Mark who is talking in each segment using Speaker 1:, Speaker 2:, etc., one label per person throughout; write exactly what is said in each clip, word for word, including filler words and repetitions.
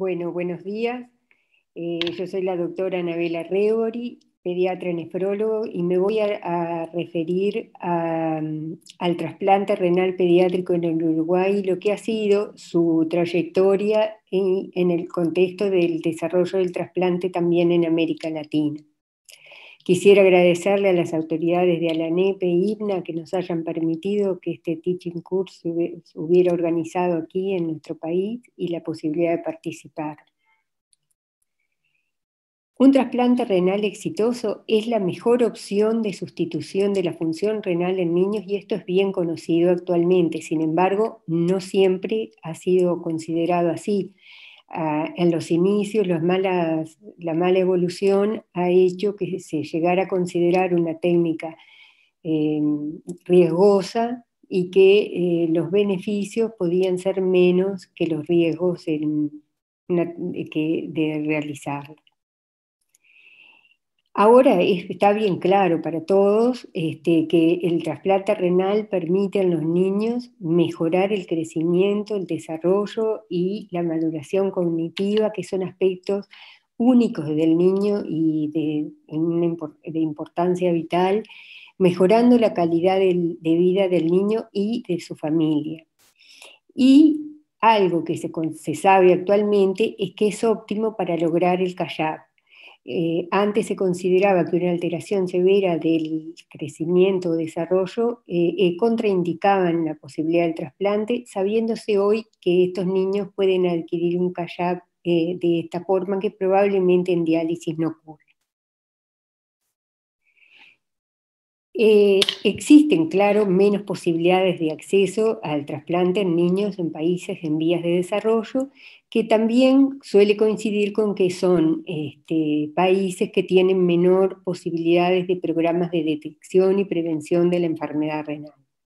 Speaker 1: Bueno, buenos días. Eh, yo soy la doctora Anabela Rebori, pediatra nefrólogo, y me voy a, a referir a, al trasplante renal pediátrico en el Uruguay, lo que ha sido su trayectoria en, en el contexto del desarrollo del trasplante también en América Latina. Quisiera agradecerle a las autoridades de ALANEP e IBNA que nos hayan permitido que este teaching course se hubiera organizado aquí en nuestro país y la posibilidad de participar. Un trasplante renal exitoso es la mejor opción de sustitución de la función renal en niños y esto es bien conocido actualmente. Sin embargo, no siempre ha sido considerado así. Uh, en los inicios, las malas, la mala evolución ha hecho que se llegara a considerar una técnica eh, riesgosa y que eh, los beneficios podían ser menos que los riesgos en una, que, de realizarla. Ahora está bien claro para todos este, que el trasplante renal permite a los niños mejorar el crecimiento, el desarrollo y la maduración cognitiva, que son aspectos únicos del niño y de, de importancia vital, mejorando la calidad de, de vida del niño y de su familia. Y algo que se, se sabe actualmente es que es óptimo para lograr el C A Y A P. Eh, antes se consideraba que una alteración severa del crecimiento o desarrollo eh, eh, contraindicaban la posibilidad del trasplante, sabiéndose hoy que estos niños pueden adquirir un C A Y A P eh, de esta forma que probablemente en diálisis no ocurre. Eh, existen, claro, menos posibilidades de acceso al trasplante en niños en países en vías de desarrollo, que también suele coincidir con que son este, países que tienen menor posibilidades de programas de detección y prevención de la enfermedad renal.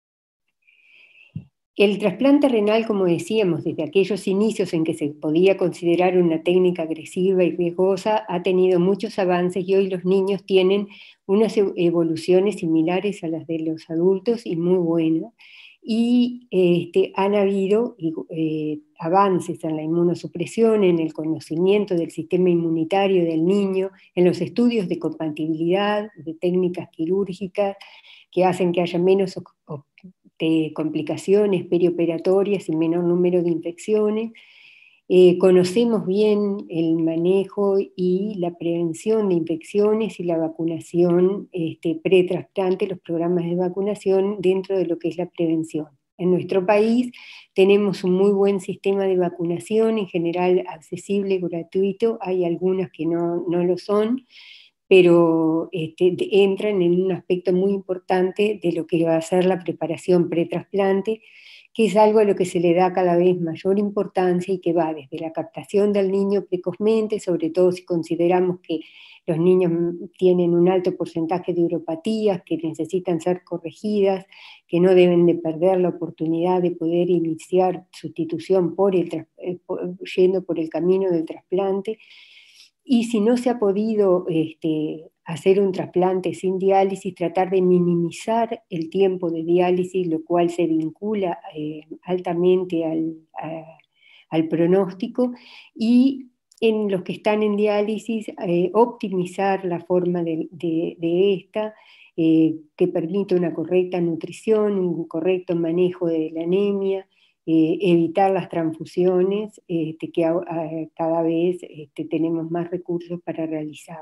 Speaker 1: El trasplante renal, como decíamos, desde aquellos inicios en que se podía considerar una técnica agresiva y riesgosa, ha tenido muchos avances y hoy los niños tienen unas evoluciones similares a las de los adultos y muy buenas. Y este, han habido eh, avances en la inmunosupresión, en el conocimiento del sistema inmunitario del niño, en los estudios de compatibilidad, de técnicas quirúrgicas que hacen que haya menos de complicaciones perioperatorias y menor número de infecciones. Eh, conocemos bien el manejo y la prevención de infecciones y la vacunación este, pre-trasplante, los programas de vacunación dentro de lo que es la prevención. En nuestro país tenemos un muy buen sistema de vacunación, en general accesible, gratuito, hay algunas que no, no lo son, pero este, entran en un aspecto muy importante de lo que va a ser la preparación pre-trasplante, que es algo a lo que se le da cada vez mayor importancia y que va desde la captación del niño precozmente, sobre todo si consideramos que los niños tienen un alto porcentaje de uropatías que necesitan ser corregidas, que no deben de perder la oportunidad de poder iniciar sustitución por el, por, yendo por el camino del trasplante. Y si no se ha podido este, hacer un trasplante sin diálisis, tratar de minimizar el tiempo de diálisis, lo cual se vincula eh, altamente al, a, al pronóstico, y en los que están en diálisis, eh, optimizar la forma de, de, de esta, eh, que permita una correcta nutrición, un correcto manejo de la anemia, Eh, evitar las transfusiones, este, que a, a, cada vez este, tenemos más recursos para realizar.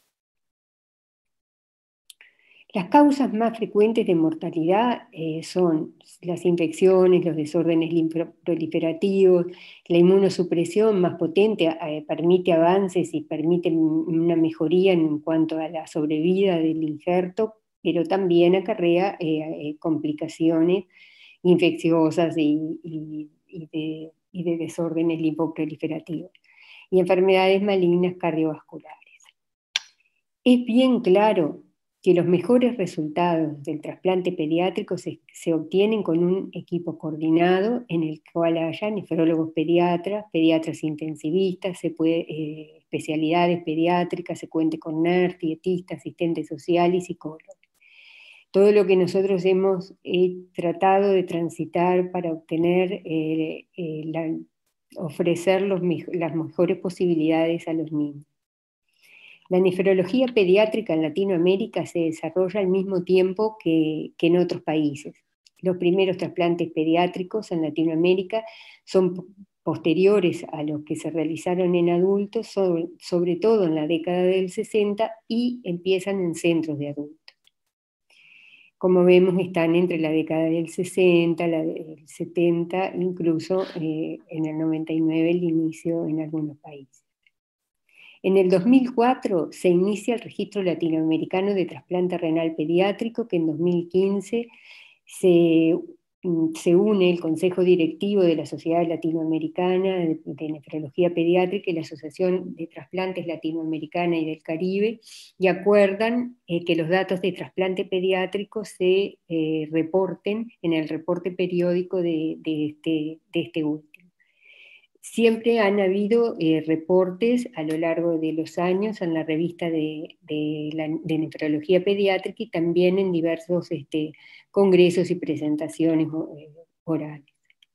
Speaker 1: Las causas más frecuentes de mortalidad eh, son las infecciones, los desórdenes linfoproliferativos, la inmunosupresión más potente eh, permite avances y permite una mejoría en cuanto a la sobrevida del injerto, pero también acarrea eh, eh, complicaciones infecciosas y, y, y, de, y de desórdenes linfoproliferativos, y enfermedades malignas cardiovasculares. Es bien claro que los mejores resultados del trasplante pediátrico se, se obtienen con un equipo coordinado en el cual haya nefrólogos pediatras, pediatras intensivistas, se puede, eh, especialidades pediátricas, se cuente con N E R, dietistas, asistentes sociales y psicólogos. Todo lo que nosotros hemos eh, tratado de transitar para obtener eh, eh, la, ofrecer los, las mejores posibilidades a los niños. La nefrología pediátrica en Latinoamérica se desarrolla al mismo tiempo que, que en otros países. Los primeros trasplantes pediátricos en Latinoamérica son posteriores a los que se realizaron en adultos, sobre, sobre todo en la década del sesenta, y empiezan en centros de adultos. Como vemos, están entre la década del sesenta, la del setenta, incluso eh, en el noventa y nueve el inicio en algunos países. En el dos mil cuatro se inicia el Registro Latinoamericano de Trasplante Renal Pediátrico, que en dos mil quince se, se une el Consejo Directivo de la Sociedad Latinoamericana de, de Nefrología Pediátrica y la Asociación de Trasplantes Latinoamericana y del Caribe, y acuerdan eh, que los datos de trasplante pediátrico se eh, reporten en el reporte periódico de, de, este, de este último. Siempre han habido eh, reportes a lo largo de los años en la revista de, de, la, de nefrología pediátrica y también en diversos este, congresos y presentaciones eh, orales.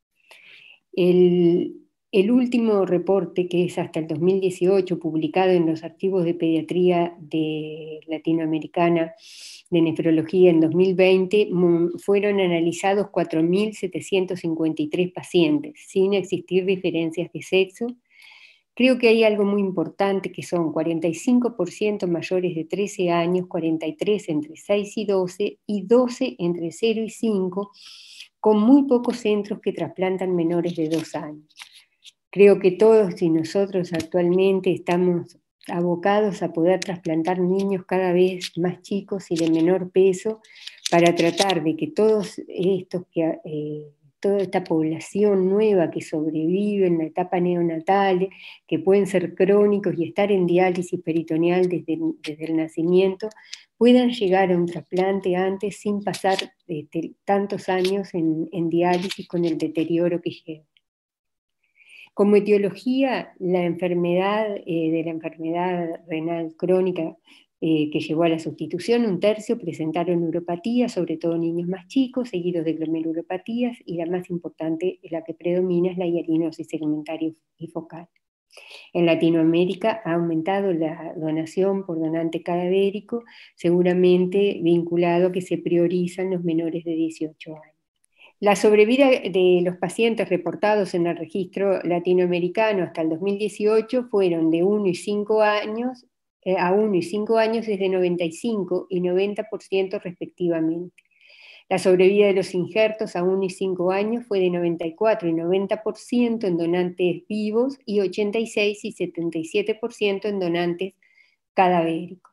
Speaker 1: El, el último reporte, que es hasta el dos mil dieciocho, publicado en los archivos de pediatría de Latinoamericana de nefrología en dos mil veinte, fueron analizados cuatro mil setecientos cincuenta y tres pacientes, sin existir diferencias de sexo. Creo que hay algo muy importante, que son cuarenta y cinco por ciento mayores de trece años, cuarenta y tres por ciento entre seis y doce, y doce por ciento entre cero y cinco, con muy pocos centros que trasplantan menores de dos años. Creo que todos y nosotros actualmente estamos abocados a poder trasplantar niños cada vez más chicos y de menor peso, para tratar de que todos estos, que, eh, toda esta población nueva que sobrevive en la etapa neonatal, que pueden ser crónicos y estar en diálisis peritoneal desde, desde el nacimiento, puedan llegar a un trasplante antes sin pasar este, tantos años en, en diálisis con el deterioro que lleva. Como etiología, la enfermedad eh, de la enfermedad renal crónica eh, que llevó a la sustitución, un tercio presentaron neuropatía, sobre todo niños más chicos, seguidos de glomerulopatías, y la más importante, la que predomina, es la hialinosis segmentaria y focal. En Latinoamérica ha aumentado la donación por donante cadavérico, seguramente vinculado a que se priorizan los menores de dieciocho años. La sobrevida de los pacientes reportados en el registro latinoamericano hasta el dos mil dieciocho fueron de uno y cinco años, eh, a uno y cinco años es de noventa y cinco y noventa por ciento respectivamente. La sobrevida de los injertos a uno y cinco años fue de noventa y cuatro y noventa por ciento en donantes vivos y ochenta y seis y setenta y siete por ciento en donantes cadavéricos.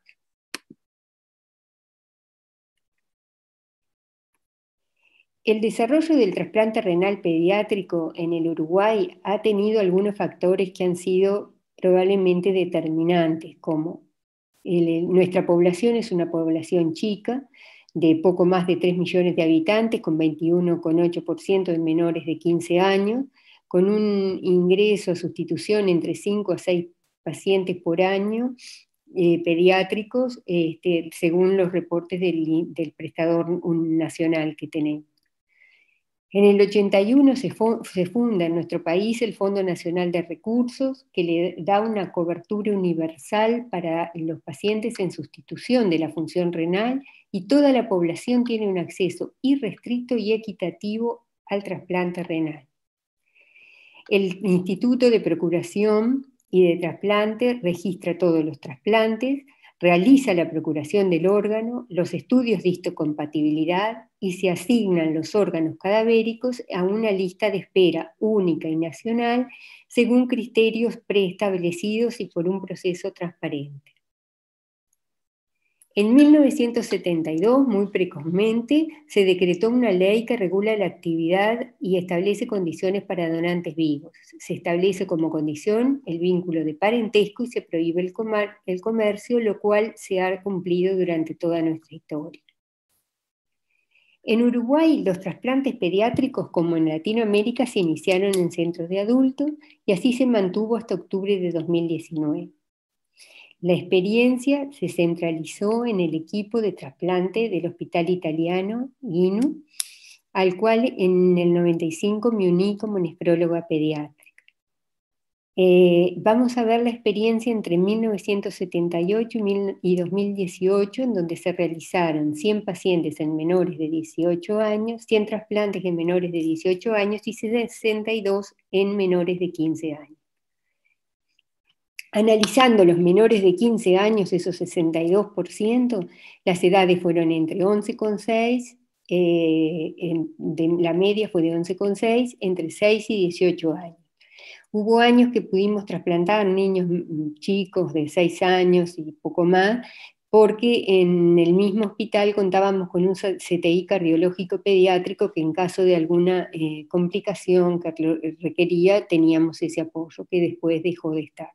Speaker 1: El desarrollo del trasplante renal pediátrico en el Uruguay ha tenido algunos factores que han sido probablemente determinantes, como el, nuestra población es una población chica, de poco más de tres millones de habitantes, con veintiuno coma ocho por ciento de menores de quince años, con un ingreso a sustitución entre cinco a seis pacientes por año, eh, pediátricos, este, según los reportes del, del prestador nacional que tenemos. En el ochenta y uno se, se funda en nuestro país el Fondo Nacional de Recursos, que le da una cobertura universal para los pacientes en sustitución de la función renal, y toda la población tiene un acceso irrestricto y equitativo al trasplante renal. El Instituto de Procuración y de Trasplante registra todos los trasplantes, realiza la procuración del órgano, los estudios de histocompatibilidad, y se asignan los órganos cadavéricos a una lista de espera única y nacional según criterios preestablecidos y por un proceso transparente. En mil novecientos setenta y dos, muy precozmente, se decretó una ley que regula la actividad y establece condiciones para donantes vivos. Se establece como condición el vínculo de parentesco y se prohíbe el, comer el comercio, lo cual se ha cumplido durante toda nuestra historia. En Uruguay, los trasplantes pediátricos, como en Latinoamérica, se iniciaron en centros de adultos y así se mantuvo hasta octubre de dos mil diecinueve. La experiencia se centralizó en el equipo de trasplante del Hospital Italiano, I N U, al cual en el noventa y cinco me uní como nefróloga pediátrica. Eh, vamos a ver la experiencia entre mil novecientos setenta y ocho y dos mil dieciocho, en donde se realizaron cien pacientes en menores de dieciocho años, cien trasplantes en menores de dieciocho años y sesenta y dos en menores de quince años. Analizando los menores de quince años, esos sesenta y dos por ciento, las edades fueron entre once coma seis, eh, la media fue de once coma seis, entre seis y dieciocho años. Hubo años que pudimos trasplantar niños chicos de seis años y poco más, porque en el mismo hospital contábamos con un C T I cardiológico pediátrico que en caso de alguna eh, complicación que requería, teníamos ese apoyo que después dejó de estar.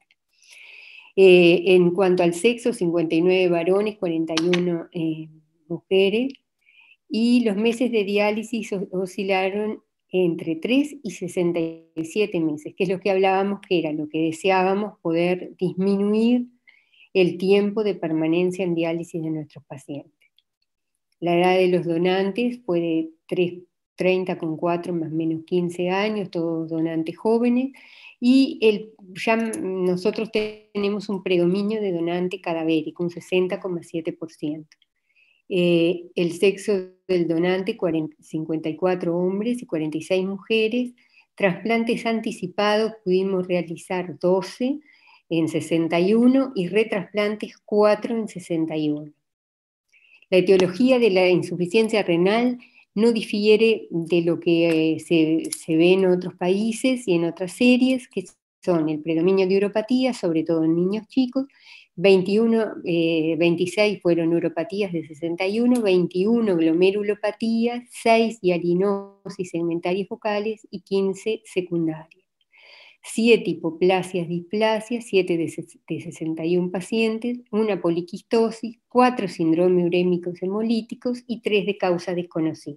Speaker 1: Eh, en cuanto al sexo, cincuenta y nueve varones, cuarenta y uno eh, mujeres, y los meses de diálisis oscilaron entre tres y sesenta y siete meses, que es lo que hablábamos, que era lo que deseábamos, poder disminuir el tiempo de permanencia en diálisis de nuestros pacientes. La edad de los donantes fue de treinta con cuatro más o menos quince años, todos donantes jóvenes, y el, ya nosotros tenemos un predominio de donante cadavérico, un sesenta coma siete por ciento. Eh, el sexo del donante, cincuenta y cuatro hombres y cuarenta y seis mujeres. Trasplantes anticipados pudimos realizar doce en sesenta y uno y retrasplantes cuatro en sesenta y uno. La etiología de la insuficiencia renal no difiere de lo que eh, se, se ve en otros países y en otras series, que son el predominio de uropatía, sobre todo en niños chicos, veintiuno, eh, veintiséis fueron neuropatías de sesenta y uno, veintiuno glomerulopatías, seis hialinosis segmentarias focales y quince secundarias. siete hipoplasias, displasias, siete de, de sesenta y uno pacientes, una poliquistosis, cuatro síndromes urémicos hemolíticos y tres de causa desconocida.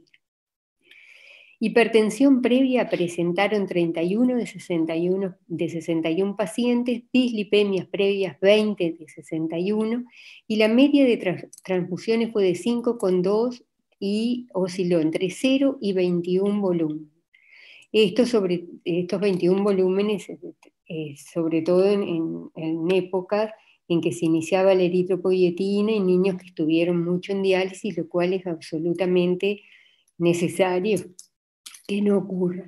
Speaker 1: Hipertensión previa presentaron treinta y uno de sesenta y uno, de sesenta y uno pacientes, dislipemias previas veinte de sesenta y uno, y la media de trans transfusiones fue de cinco coma dos y osciló entre cero y veintiuno volúmenes. Esto sobre, estos veintiuno volúmenes, eh, sobre todo en, en, en épocas en que se iniciaba la eritropoyetina y niños que estuvieron mucho en diálisis, lo cual es absolutamente necesario que no ocurra.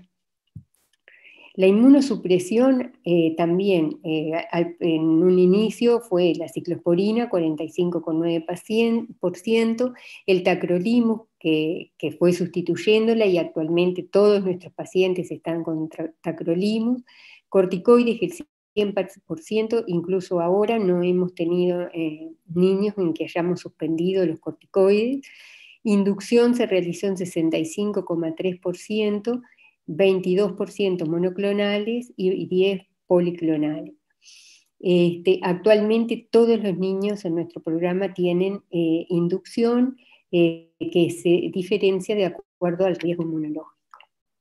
Speaker 1: La inmunosupresión eh, también eh, al, en un inicio fue la ciclosporina, cuarenta y cinco coma nueve por ciento, el tacrolimus, que, que fue sustituyéndola y actualmente todos nuestros pacientes están con tacrolimus, corticoides el cien por ciento, incluso ahora no hemos tenido eh, niños en que hayamos suspendido los corticoides. Inducción se realizó en sesenta y cinco coma tres por ciento, veintidós por ciento monoclonales y diez por ciento policlonales. Este, actualmente todos los niños en nuestro programa tienen eh, inducción eh, que se diferencia de acuerdo al riesgo inmunológico.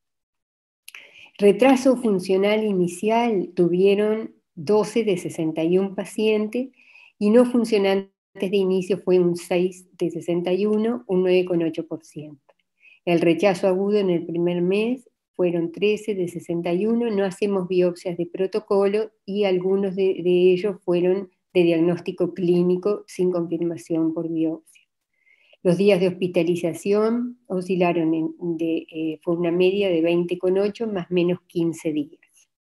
Speaker 1: Retraso funcional inicial tuvieron doce de sesenta y uno pacientes y no funcionantes de inicio fue un seis de sesenta y uno, un nueve coma ocho por ciento. El rechazo agudo en el primer mes fueron trece de sesenta y uno, no hacemos biopsias de protocolo y algunos de, de ellos fueron de diagnóstico clínico sin confirmación por biopsia. Los días de hospitalización oscilaron, en, de, eh, fue una media de veinte coma ocho más menos quince días.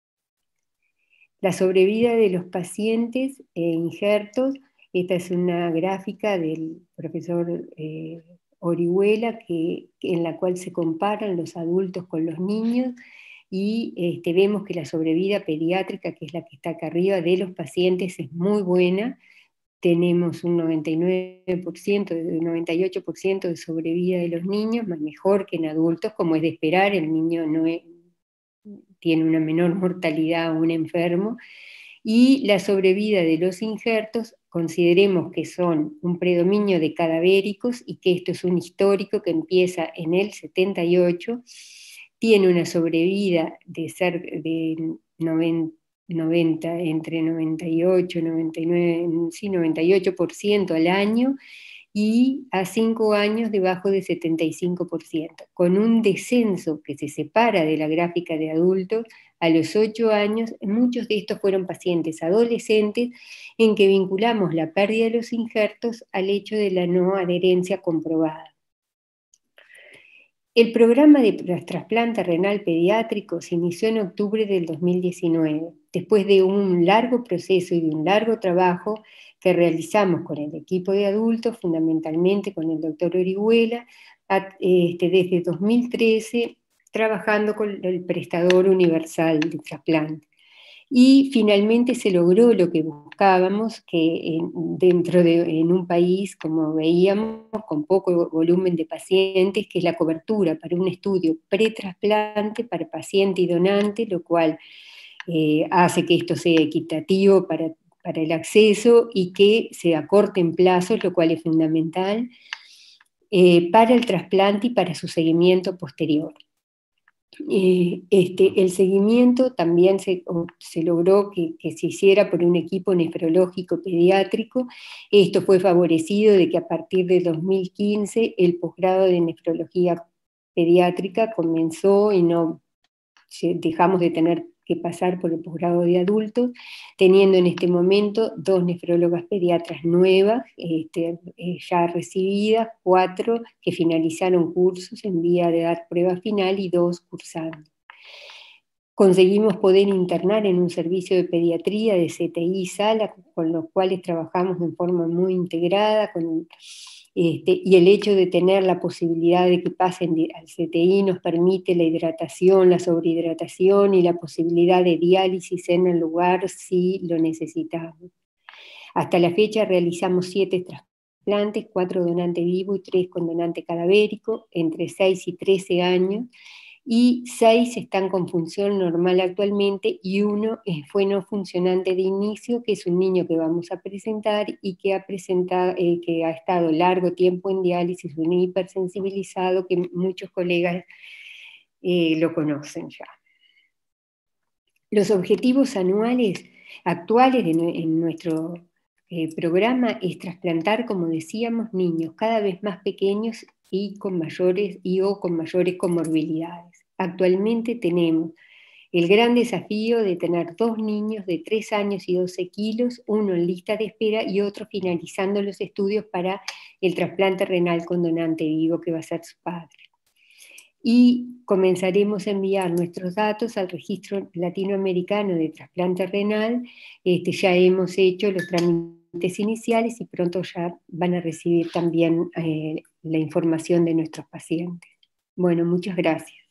Speaker 1: La sobrevida de los pacientes eh, injertos, esta es una gráfica del profesor eh, Orihuela, que, en la cual se comparan los adultos con los niños, y este, vemos que la sobrevida pediátrica, que es la que está acá arriba, de los pacientes es muy buena. Tenemos un noventa y nueve por ciento, un noventa y ocho por ciento de sobrevida de los niños, más mejor que en adultos, como es de esperar, el niño no es, tiene una menor mortalidad a un enfermo, y la sobrevida de los injertos, consideremos que son un predominio de cadavéricos y que esto es un histórico que empieza en el setenta y ocho, tiene una sobrevida de ser de noventa, entre noventa y ocho, noventa y nueve, sí, noventa y ocho por ciento al año, y a cinco años debajo de setenta y cinco por ciento, con un descenso que se separa de la gráfica de adultos. A los ocho años, muchos de estos fueron pacientes adolescentes en que vinculamos la pérdida de los injertos al hecho de la no adherencia comprobada. El programa de trasplante renal pediátrico se inició en octubre del dos mil diecinueve, después de un largo proceso y de un largo trabajo que realizamos con el equipo de adultos, fundamentalmente con el doctor Orihuela, este, desde dos mil trece, trabajando con el prestador universal de trasplante. Y finalmente se logró lo que buscábamos, que en, dentro de en un país, como veíamos, con poco volumen de pacientes, que es la cobertura para un estudio pretrasplante para paciente y donante, lo cual eh, hace que esto sea equitativo para, para el acceso y que se acorten plazos, lo cual es fundamental, eh, para el trasplante y para su seguimiento posterior. Eh, este, el seguimiento también se, se logró que, que se hiciera por un equipo nefrológico pediátrico. Esto fue favorecido de que a partir de dos mil quince el posgrado de nefrología pediátrica comenzó y no dejamos de tener que pasar por el posgrado de adultos, teniendo en este momento dos nefrólogas pediatras nuevas, este, eh, ya recibidas, cuatro que finalizaron cursos en vía de dar prueba final y dos cursando. Conseguimos poder internar en un servicio de pediatría de C T I sala, con los cuales trabajamos en forma muy integrada, con, este, y el hecho de tener la posibilidad de que pasen de, al C T I nos permite la hidratación, la sobrehidratación y la posibilidad de diálisis en el lugar si lo necesitamos. Hasta la fecha realizamos siete trasplantes, cuatro donante vivo y tres con donante cadavérico, entre seis y trece años, y seis están con función normal actualmente y uno fue no funcionante de inicio, que es un niño que vamos a presentar y que ha, presentado, eh, que ha estado largo tiempo en diálisis, un hipersensibilizado, que muchos colegas eh, lo conocen ya. Los objetivos anuales actuales de, en nuestro eh, programa es trasplantar, como decíamos, niños cada vez más pequeños y con mayores y o con mayores comorbilidades. Actualmente tenemos el gran desafío de tener dos niños de tres años y doce kilos, uno en lista de espera y otro finalizando los estudios para el trasplante renal con donante vivo, que va a ser su padre. Y comenzaremos a enviar nuestros datos al registro latinoamericano de trasplante renal. Este, ya hemos hecho los trámites iniciales y pronto ya van a recibir también eh, la información de nuestros pacientes. Bueno, muchas gracias.